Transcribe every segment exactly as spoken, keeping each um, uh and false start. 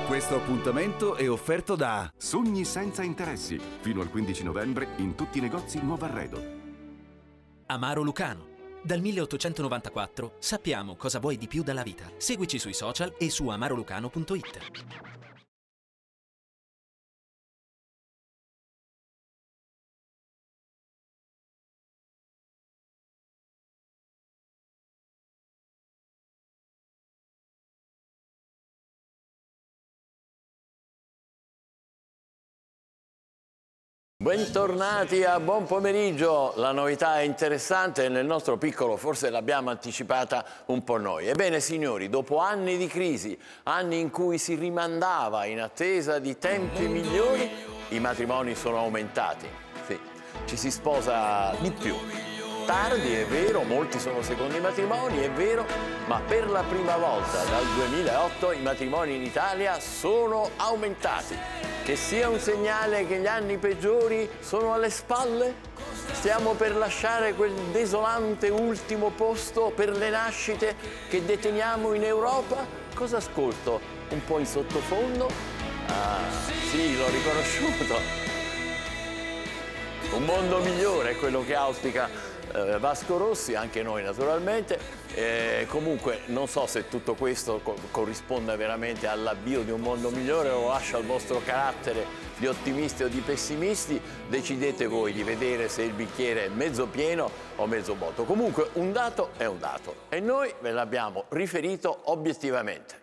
Questo appuntamento è offerto da Sogni senza interessi. Fino al quindici novembre in tutti i negozi Nuovo Arredo. Amaro Lucano. Dal milleottocentonovantaquattro sappiamo cosa vuoi di più dalla vita. Seguici sui social e su amarolucano punto it. Bentornati a Buon Pomeriggio, la novità è interessante e nel nostro piccolo forse l'abbiamo anticipata un po' noi. Ebbene signori, dopo anni di crisi, anni in cui si rimandava in attesa di tempi migliori, i matrimoni sono aumentati. Sì, ci si sposa di più. Tardi, è vero, molti sono secondi matrimoni, è vero, ma per la prima volta dal duemilaotto i matrimoni in Italia sono aumentati. Che sia un segnale che gli anni peggiori sono alle spalle? Stiamo per lasciare quel desolante ultimo posto per le nascite che deteniamo in Europa? Cosa ascolto? Un po' in sottofondo? Ah, sì, l'ho riconosciuto. Un mondo migliore è quello che auspica eh, Vasco Rossi, anche noi naturalmente. Eh, comunque non so se tutto questo co corrisponda veramente all'avvio di un mondo migliore o lascia al vostro carattere di ottimisti o di pessimisti. Decidete voi di vedere se il bicchiere è mezzo pieno o mezzo vuoto. Comunque un dato è un dato e noi ve l'abbiamo riferito obiettivamente.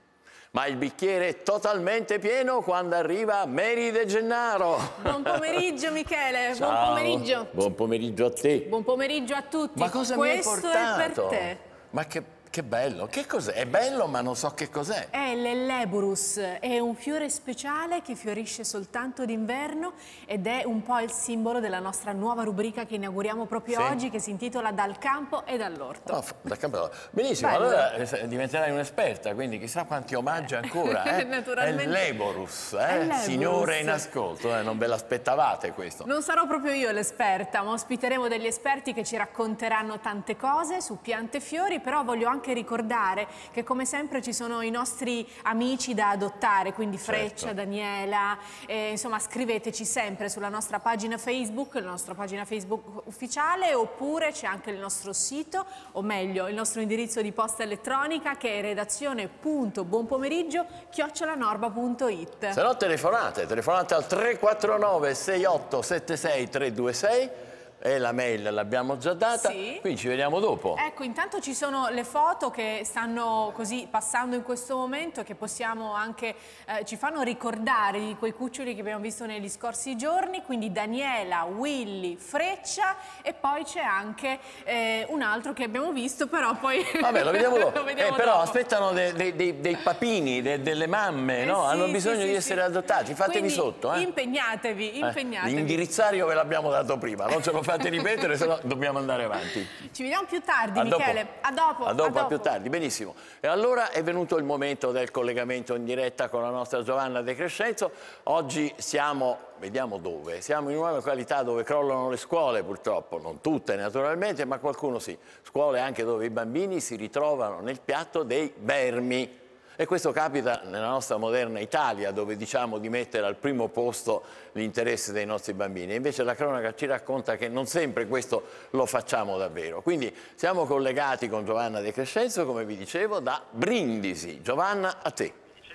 Ma il bicchiere è totalmente pieno quando arriva Mary De Gennaro. Buon pomeriggio Michele, Ciao. buon pomeriggio. Buon pomeriggio a te. Buon pomeriggio a tutti. Ma cosa Questo mi hai portato? è per te. Ma che, che bello, che cos'è? È bello ma non so che cos'è. È l'Elleborus, è un fiore speciale che fiorisce soltanto d'inverno ed è un po' il simbolo della nostra nuova rubrica che inauguriamo proprio Sì. oggi, che si intitola Dal campo e dall'orto. No, dal campo. Benissimo, Bello. allora eh, diventerai un'esperta, quindi chissà quanti omaggi ancora. Eh? Naturalmente. Elleborus, eh? Elleborus. Signore in ascolto, eh? Non ve l'aspettavate questo. Non sarò proprio io l'esperta, ma ospiteremo degli esperti che ci racconteranno tante cose su piante e fiori, però voglio anche ricordare che come sempre ci sono i nostri amici da adottare, quindi Freccia, Certo. Daniela, eh, insomma scriveteci sempre sulla nostra pagina Facebook, la nostra pagina Facebook ufficiale, oppure c'è anche il nostro sito, o meglio il nostro indirizzo di posta elettronica che è redazione punto buonpomeriggio chiocciola norba punto it. Se no telefonate, telefonate al tre quattro nove sei otto sette sei tre due sei e la mail l'abbiamo già data, Sì. quindi ci vediamo dopo. Ecco, intanto ci sono le foto che stanno così passando in questo momento, che possiamo anche, eh, ci fanno ricordare di quei cuccioli che abbiamo visto negli scorsi giorni, quindi Daniela, Willy, Freccia, e poi c'è anche eh, un altro che abbiamo visto, però poi Vabbè, lo vediamo dopo. lo vediamo eh, però dopo. aspettano dei, dei, dei, dei papini, dei, delle mamme, Eh no? sì, Hanno sì, bisogno sì, di sì. essere adottati, fatevi Quindi sotto. Eh? impegnatevi, impegnatevi. Eh, l'indirizzario ve l'abbiamo dato prima, non ce lo fate ripetere, se no dobbiamo andare avanti. Ci vediamo più tardi, A Michele. dopo. A dopo. A dopo, a dopo. a più tardi, benissimo. E allora è venuto il momento del collegamento in diretta con la nostra Giovanna De Crescenzo. Oggi siamo, vediamo dove, siamo in una località dove crollano le scuole purtroppo, non tutte naturalmente, ma qualcuno sì. Scuole anche dove i bambini si ritrovano nel piatto dei vermi. E questo capita nella nostra moderna Italia, dove diciamo di mettere al primo posto l'interesse dei nostri bambini. Invece la cronaca ci racconta che non sempre questo lo facciamo davvero. Quindi siamo collegati con Giovanna De Crescenzo, come vi dicevo, da Brindisi. Giovanna, a te.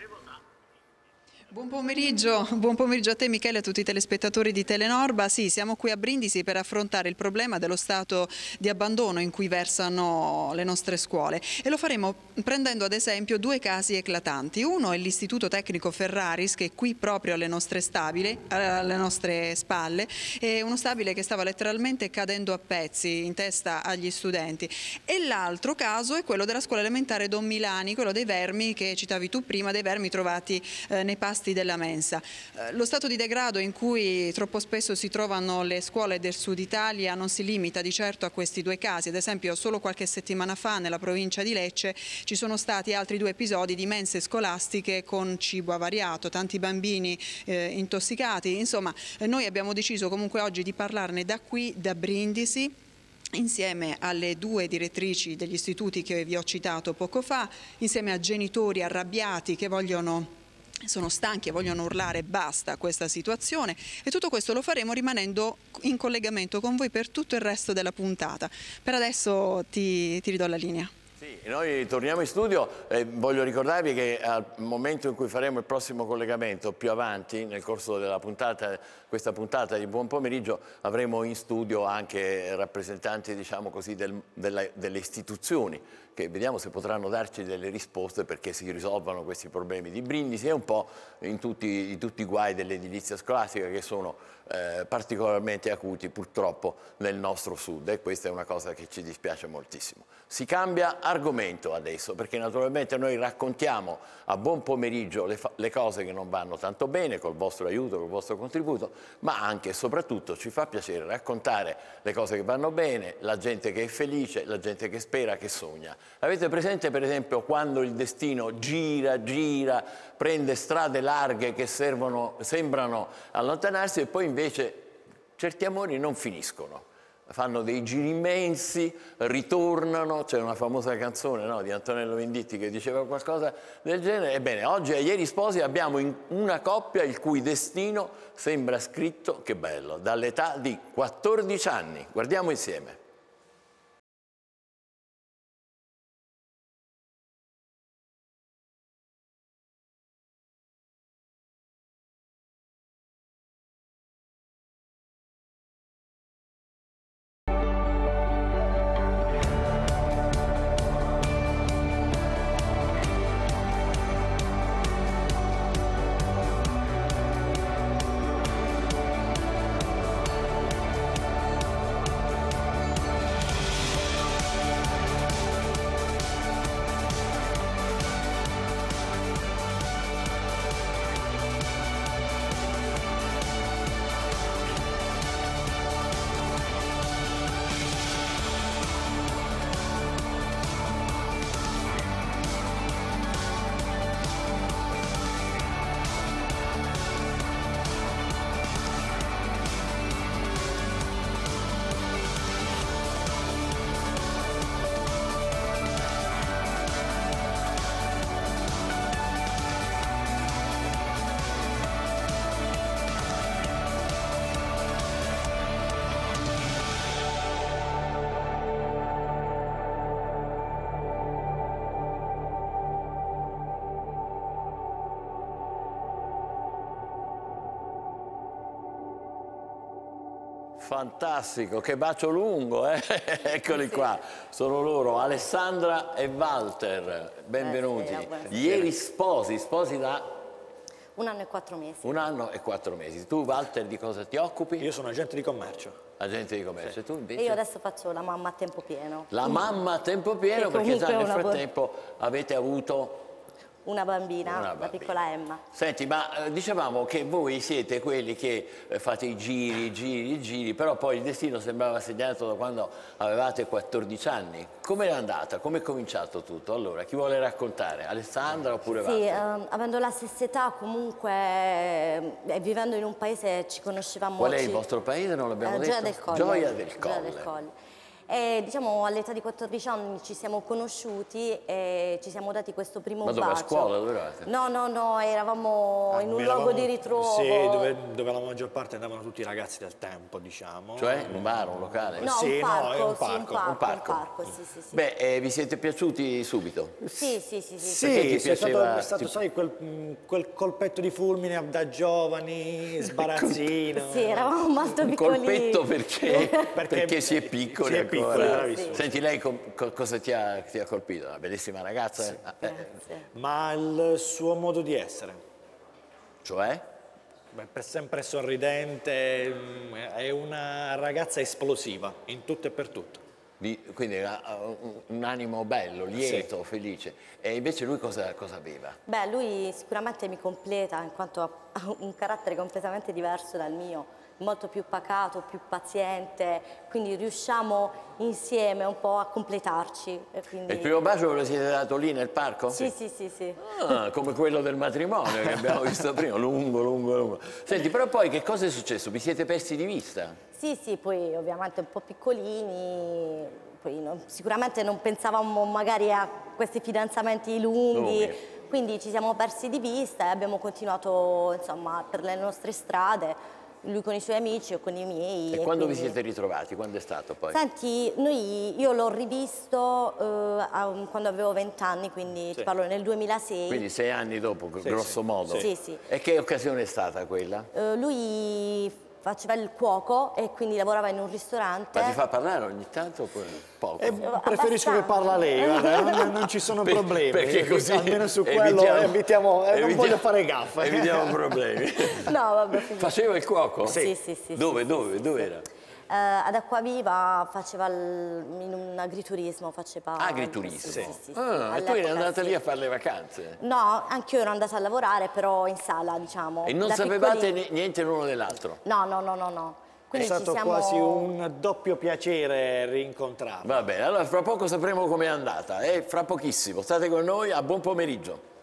Buon pomeriggio, buon pomeriggio a te Michele e a tutti i telespettatori di Telenorba. Sì, siamo qui a Brindisi per affrontare il problema dello stato di abbandono in cui versano le nostre scuole e lo faremo prendendo ad esempio due casi eclatanti. Uno è l'Istituto Tecnico Ferraris, che è qui proprio alle nostre, stabile, alle nostre spalle, è uno stabile che stava letteralmente cadendo a pezzi in testa agli studenti. E l'altro caso è quello della scuola elementare Don Milani, quello dei vermi che citavi tu prima, dei vermi trovati eh, nei pasti della mensa. Lo stato di degrado in cui troppo spesso si trovano le scuole del sud Italia non si limita di certo a questi due casi. Ad esempio solo qualche settimana fa nella provincia di Lecce ci sono stati altri due episodi di mense scolastiche con cibo avariato, tanti bambini eh, intossicati. Insomma, noi abbiamo deciso comunque oggi di parlarne da qui, da Brindisi, insieme alle due direttrici degli istituti che vi ho citato poco fa, insieme a genitori arrabbiati che vogliono sono stanchi e vogliono urlare basta a questa situazione, e tutto questo lo faremo rimanendo in collegamento con voi per tutto il resto della puntata. Per adesso ti, ti ridò la linea. Sì, noi torniamo in studio e voglio ricordarvi che al momento in cui faremo il prossimo collegamento, più avanti nel corso della puntata, questa puntata di Buon Pomeriggio, avremo in studio anche rappresentanti, diciamo così, del, della, delle istituzioni, che vediamo se potranno darci delle risposte perché si risolvano questi problemi di Brindisi e un po' in tutti, in tutti i guai dell'edilizia scolastica che sono eh, particolarmente acuti purtroppo nel nostro sud, e questa è una cosa che ci dispiace moltissimo. Si cambia argomento adesso, perché naturalmente noi raccontiamo a Buon Pomeriggio le, le cose che non vanno tanto bene, col vostro aiuto, col vostro contributo, ma anche e soprattutto ci fa piacere raccontare le cose che vanno bene, la gente che è felice, la gente che spera, che sogna. Avete presente per esempio quando il destino gira, gira, prende strade larghe che servono, sembrano allontanarsi e poi invece certi amori non finiscono? Fanno dei giri immensi, ritornano, c'è una famosa canzone, no, di Antonello Venditti che diceva qualcosa del genere. Ebbene, oggi a Ieri Sposi abbiamo in una coppia il cui destino sembra scritto, che bello, dall'età di quattordici anni. Guardiamo insieme. Fantastico, che bacio lungo, eh? Eccoli qua, sono loro, Alessandra e Walter, benvenuti. Eh, sì, Ieri sposi, sposi da? Un anno e quattro mesi. Un anno e quattro mesi. Tu, Walter, di cosa ti occupi? Io sono agente di commercio. Agente di commercio, Sì. e tu invece? E io adesso faccio la mamma a tempo pieno. La mamma a tempo pieno, Che perché già comunque nel è una frattempo avete avuto... Una bambina, Una la bambina. piccola Emma. Senti, ma eh, dicevamo che voi siete quelli che eh, fate i giri, i giri, i giri, però poi il destino sembrava segnato da quando avevate quattordici anni. Com'è andata? Come è cominciato tutto? Allora, chi vuole raccontare? Alessandra oppure Sì, Walter? ehm, avendo la stessa età comunque ehm, e vivendo in un paese ci conoscevamo. Qual è il ci- vostro paese? Non l'abbiamo Eh, detto? Gioia del Colle. Gioia del Gioia Colle. del Colle. E diciamo all'età di quattordici anni ci siamo conosciuti e ci siamo dati questo primo Ma dove, a bacio. scuola? Dove eravate? No, no, no, eravamo in un Eravamo- luogo di ritrovo. Sì, dove, dove la maggior parte andavano tutti i ragazzi del tempo, diciamo. Cioè, un bar, un locale? No, Sì, un no, parco, è un sì, un parco. parco, Un parco. un parco, sì, sì, sì. Beh, eh, vi siete piaciuti subito? Sì, sì, sì, sì. Sì, Perché ti sì, è stato, piaceva- è stato ti- sai, quel, mh, quel colpetto di fulmine da giovani, sbarazzino. Sì, eravamo molto Un piccolini. colpetto perché, perché, Perché si è piccoli si è ancora. piccoli, bravissimo. Senti, lei com- co- cosa ti ha, ti ha colpito? Una bellissima ragazza? eh? Ah, eh, Grazie. Ma il suo modo di essere, cioè? beh, per sempre sorridente, mh, è una ragazza esplosiva in tutto e per tutto. Di- quindi ha ha un, un animo bello, lieto, felice. E invece lui cosa, cosa aveva? Beh, lui sicuramente mi completa in quanto ha ha un carattere completamente diverso dal mio, molto più pacato, più paziente, quindi riusciamo insieme un po' a completarci. E quindi... E il primo bacio ve lo siete dato lì nel parco? Sì, sì, sì, sì. Ah, come quello del matrimonio che abbiamo visto prima, lungo, lungo, lungo. Senti, però poi che cosa è successo? Vi siete persi di vista? Sì, sì, poi ovviamente un po' piccolini, poi non- sicuramente non pensavamo magari a questi fidanzamenti lunghi, Lunghi. quindi ci siamo persi di vista e abbiamo continuato insomma per le nostre strade, lui con i suoi amici o con i miei. E, e quando quindi... vi siete ritrovati? Quando è stato poi? Senti, noi, io l'ho rivisto eh, a, quando avevo venti anni, quindi sì. ti parlo nel duemilasei. Quindi sei anni dopo, sì, grosso sì. modo. Sì, sì. E che occasione è stata quella? Uh, lui faceva il cuoco e quindi lavorava in un ristorante. Ma ti fa parlare ogni tanto? Poco. Eh, preferisco che parla lei, guarda, non, non ci sono Per- problemi. perché così almeno su quello evitiamo- evitiamo, eh, non evitiamo- voglio fare gaffe. Evitiamo problemi. No, vabbè, figurati. Faceva il cuoco? Sì, sì, sì. Dove, sì, dove, sì, dove sì. era? Eh, ad Acquaviva faceva il- in un agriturismo, faceva... Agriturismo? Sì, sì, sì, sì. Ah, e tu eri All'epoca andata sì. lì a fare le vacanze? No, anch'io ero andata a lavorare, però in sala, diciamo. E non Da sapevate piccoli- ni- niente l'uno dell'altro? No, no, no, no, no. È Quindi ci stato siamo... quasi un doppio piacere rincontrarlo. Va bene, allora fra poco sapremo com'è andata, eh? Fra pochissimo. State con noi, a buon pomeriggio.